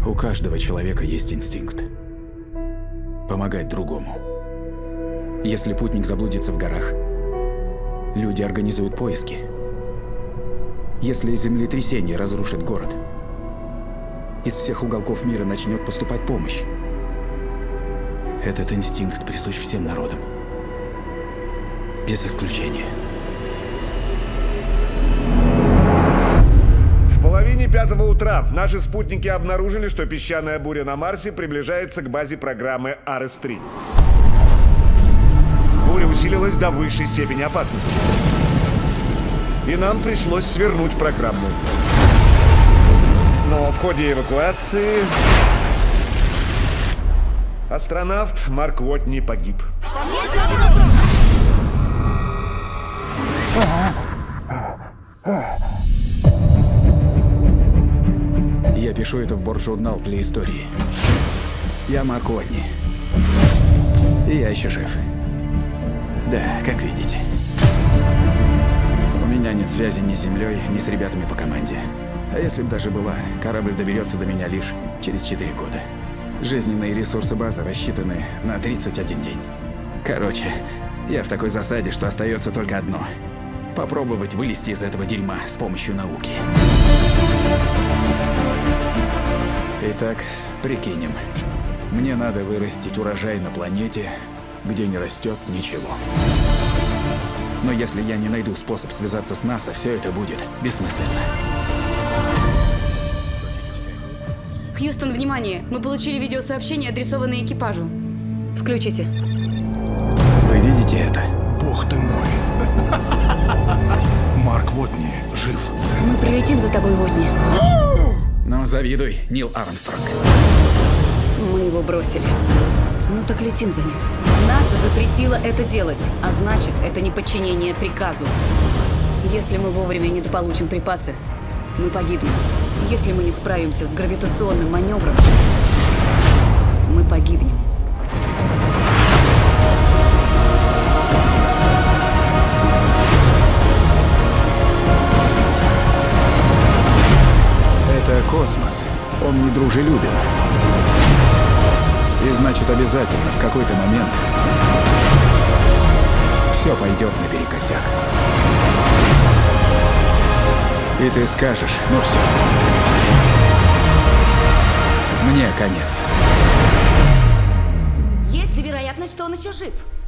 У каждого человека есть инстинкт. Помогать другому. Если путник заблудится в горах, люди организуют поиски. Если землетрясение разрушит город, из всех уголков мира начнет поступать помощь. Этот инстинкт присущ всем народам. Без исключения. В половине 5 утра наши спутники обнаружили, что песчаная буря на Марсе приближается к базе программы Арес-3. Буря усилилась до высшей степени опасности. И нам пришлось свернуть программу. Но в ходе эвакуации астронавт Марк Уотни погиб. Я пишу это в Борд-журнал для истории. Я Марк Уотни. И я еще жив. Да, как видите. У меня нет связи ни с Землей, ни с ребятами по команде. А если бы даже была, корабль доберется до меня лишь через 4 года. Жизненные ресурсы базы рассчитаны на 31 день. Короче, я в такой засаде, что остается только одно. Попробовать вылезти из этого дерьма с помощью науки. Итак, прикинем. Мне надо вырастить урожай на планете, где не растет ничего. Но если я не найду способ связаться с НАСА, все это будет бессмысленно. Хьюстон, внимание! Мы получили видеосообщение, адресованное экипажу. Включите. Вы видите это? Бог ты мой. Марк Уотни жив. Мы прилетим за тобой, Уотни. Но завидуй, Нил Армстронг. Мы его бросили. Ну так летим за ним. НАСА запретила это делать, а значит, это не подчинение приказу. Если мы вовремя не дополучим припасы, мы погибнем. Если мы не справимся с гравитационным маневром, мы погибнем. Это космос. Он недружелюбен. И значит, обязательно в какой-то момент все пойдет наперекосяк. И ты скажешь: ну все, мне конец. Есть ли вероятность, что он еще жив?